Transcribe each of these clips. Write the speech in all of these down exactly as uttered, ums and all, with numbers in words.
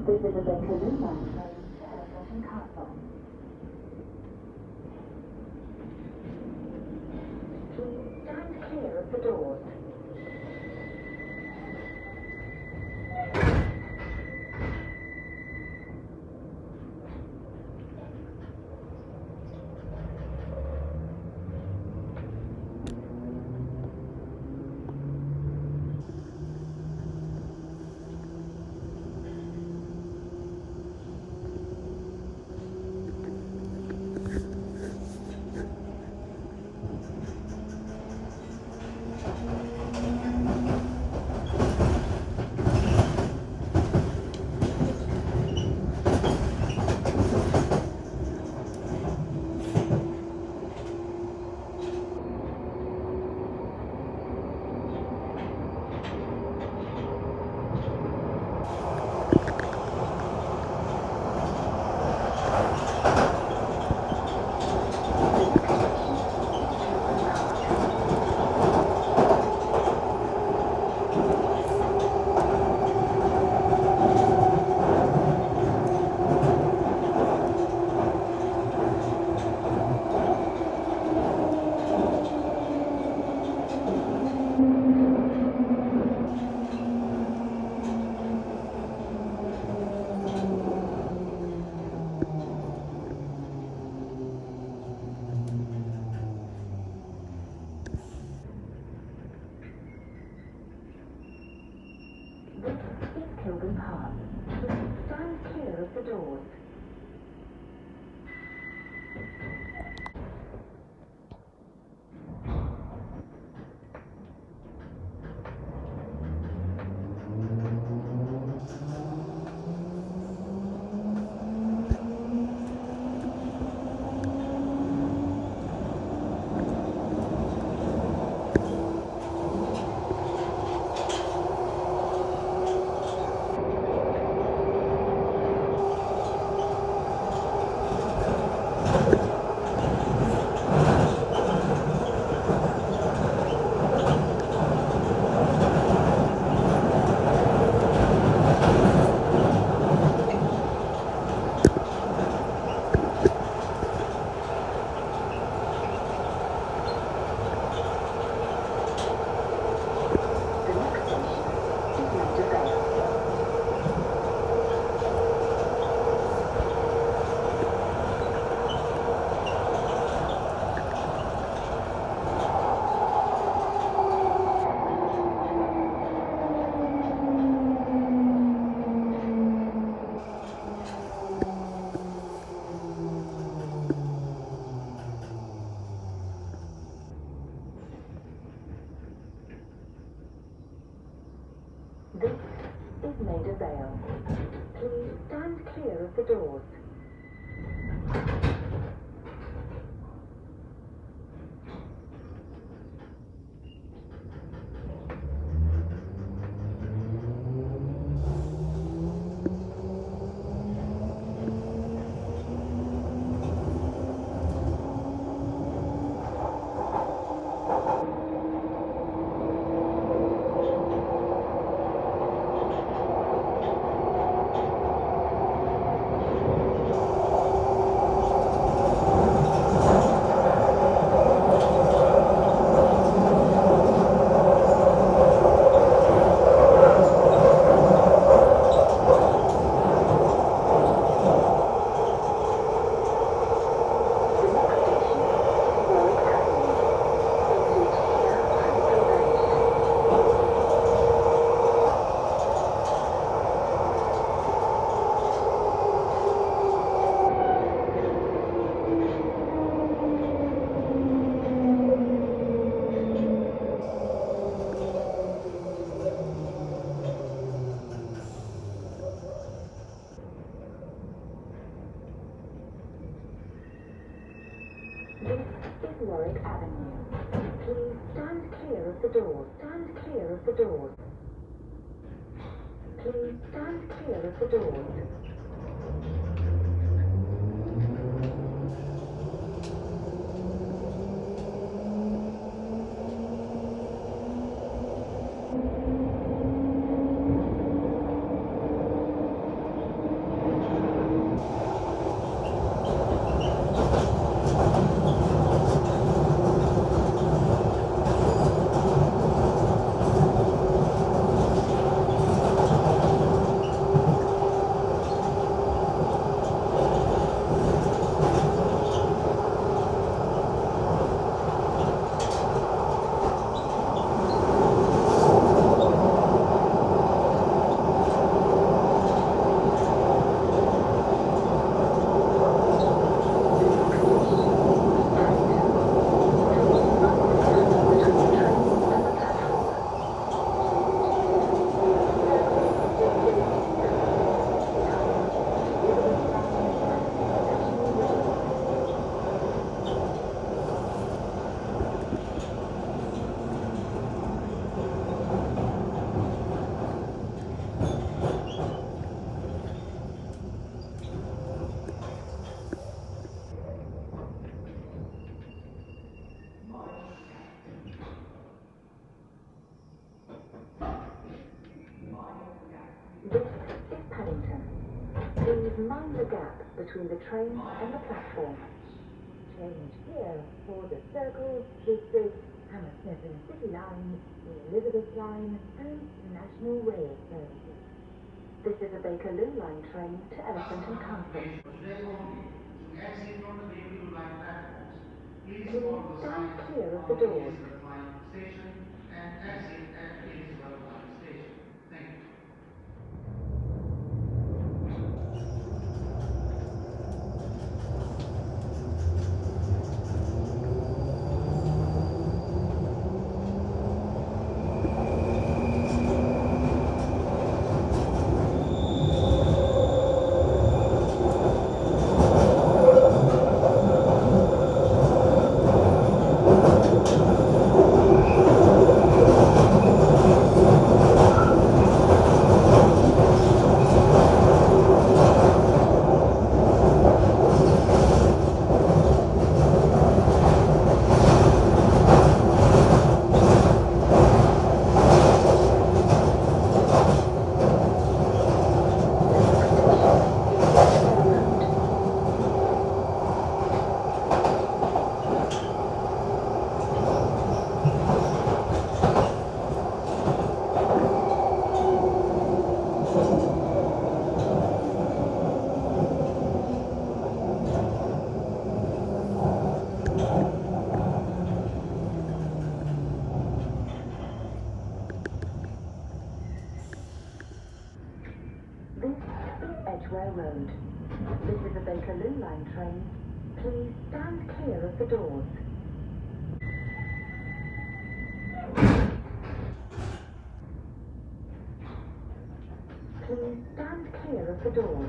This is a Bakerloo line train to Hereford Castle. Please stand clear of the doors. Bakerloo Park. Stand clear of the doors. This is Maida Vale. Please stand clear of the doors. This is Warwick Avenue. Please stand clear of the doors. Stand clear of the doors. Please stand clear of the doors. Please mind the gap between the train and the platform. Change here for the Circle, District, Hammersmith and City Line, the Elizabeth Line and National Rail services. This is a Bakerloo line train to Elephant and Castle. Today only, to exit from the Bakerloo line platforms, please Please follow the stand signs clear of on the the doors. Elizabeth line station and exit at Elizabeth line station. Thank you. This is Edgware Road. This is a Bakerloo line train. Please stand clear of the doors. Please stand clear of the doors.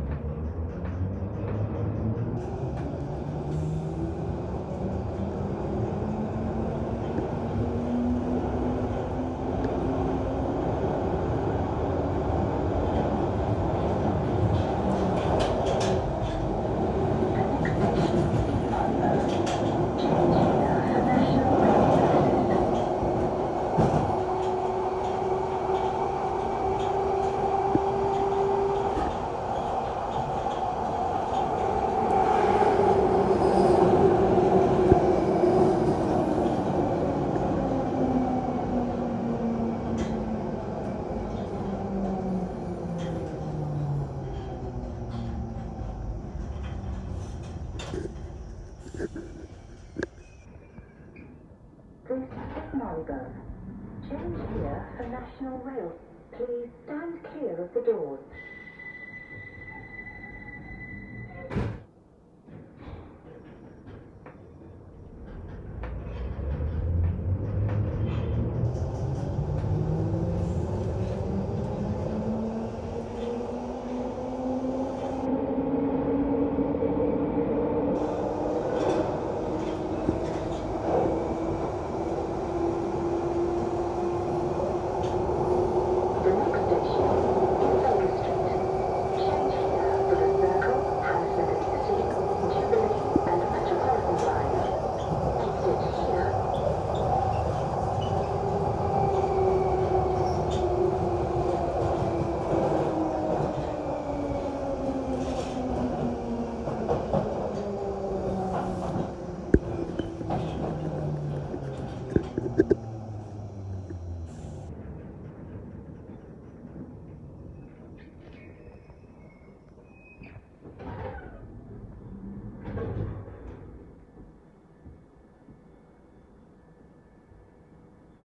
This is Marylebone. Change here for National Rail. Please stand clear of the doors.